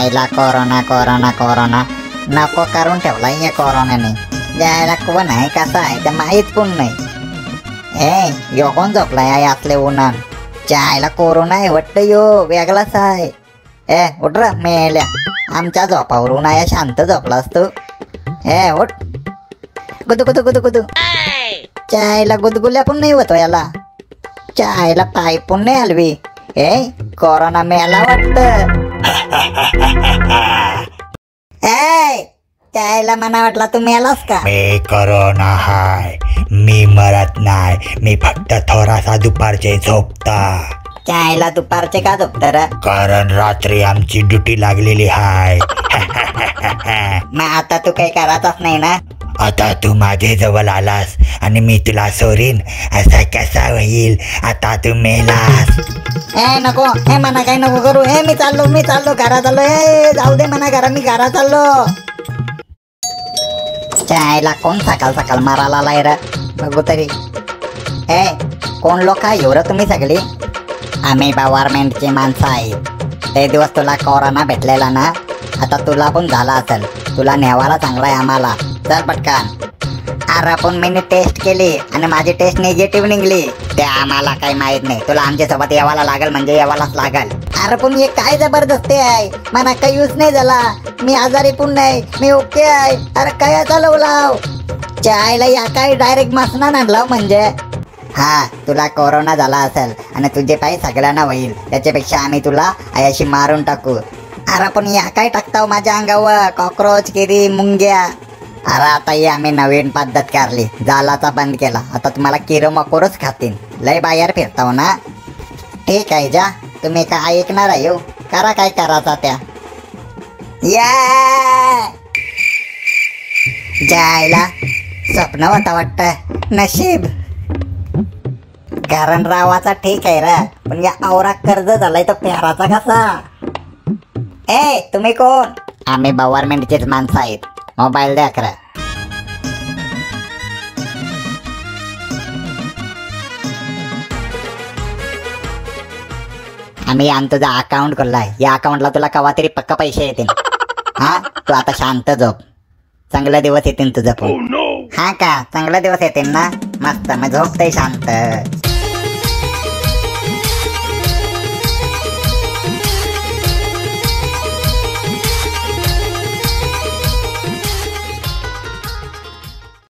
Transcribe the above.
जायला corona corona corona नको करून ठेवलाय या कोरोनाने. जायला कोण आहे कसा आहे ते माहीत पण नाही. यो कोण झोपलाय असले उन्हान. जायला कोरोना आहे वाटतं यो वेगळाच आहे. उठ र मेल्या आमच्या झोपावरून आहे शांत झोपलास तू. उठ गुदू गुदू गुदू गुदू. चायला गुदगुल्या पण नाही होतो याला. चायला पाय पण नाही हलवी. कोरोना मेला वाटत. चायला मना वाटला तू मेलास का. मी कोरोना हाय. मी मरत नाही. मी फक्त थोडासा दुपारचे झोपता. चायला दुपारचे का झोपत र. कारण रात्री आमची ड्युटी लागलेली हाय. मग आता तू काही करायचाच नाही ना. आता तू माझे जवळ आलास आणि मी तुला सोरीन असा कसा होईल. आता तू मेलास. नको मना काही नको करू. मी चाललो घरात चाललो. जाऊ दे मना घरा मी घरात चाललो. चायला कोण सकाळ सकाळ मारायला आलाय र बघू तरी. कोण लोक येऊ र तुम्ही सगळी. आम्ही गव्हर्नमेंटची माणसं आहेत. ते दिवस तुला कोरोना भेटलेला ना आता तुला पण झाला असेल. तुला नेवाला चांगलाय आम्हाला. चल पटकन. अरे पण मी टेस्ट केली आणि माझी टेस्ट निगेटिव्ह निघली. ते आम्हाला काही माहित नाही. तुला आमच्या सोबत यावाला लागल म्हणजे यावालाच लागल. अरे पण हे काय जबरदस्ती आहे. मला काही यूज नाही झाला. मी आजारी पण नाही. मी ओके आहे. अरे काय चालवलाव. चायला या काय डायरेक्ट मसना आणलाव म्हणजे. हा तुला कोरोना झाला असेल आणि तुझे पाय सगळ्यांना होईल. त्याच्यापेक्षा आम्ही तुला आयाशी मारून टाकू. अरे पण या काय टाकताव माझ्या अंगावर. कॉक्रोच किरी मुंग्या. अरे आता ही आम्ही नवीन पद्धत करली. जालाचा बंद केला. आता तुम्हाला किरो मकोरच खातील. लय बाहेर फिरताव ना. ठीक आहे जा. तुम्ही काय ऐकणार आहे. करा काय करायचा त्या. जायला स्वप्न होता वाटत. नशीब. कारण रावाचा ठीक आहे रा पण या आवरा कर्ज झालाय तो प्याराचा कसा. तुम्ही कोण. आम्ही गव्हर्नमेंटचेच माणसं आहेत. मोबाईल द्या करा. आम्ही तुझा अकाउंट खोललाय. या अकाउंटला तुला कवा तरी पक्का पैसे येतील. हा तू आता शांत झोप. चांगले दिवस येतील तुझं पण. हा का चांगले दिवस येतील ना. मस्त मग झोपतय शांत.